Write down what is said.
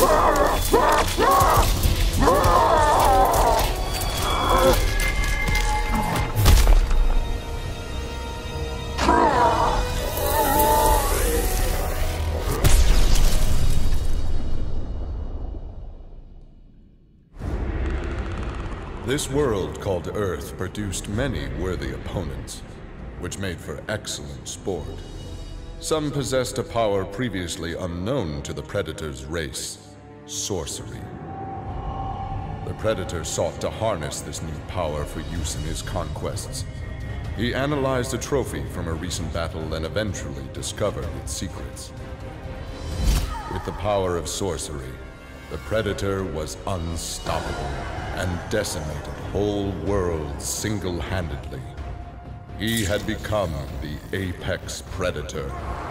This world called Earth produced many worthy opponents, which made for excellent sport. Some possessed a power previously unknown to the Predator's race, sorcery. The Predator sought to harness this new power for use in his conquests. He analyzed a trophy from a recent battle and eventually discovered its secrets. With the power of sorcery, the Predator was unstoppable and decimated whole worlds single-handedly. He had become the apex predator.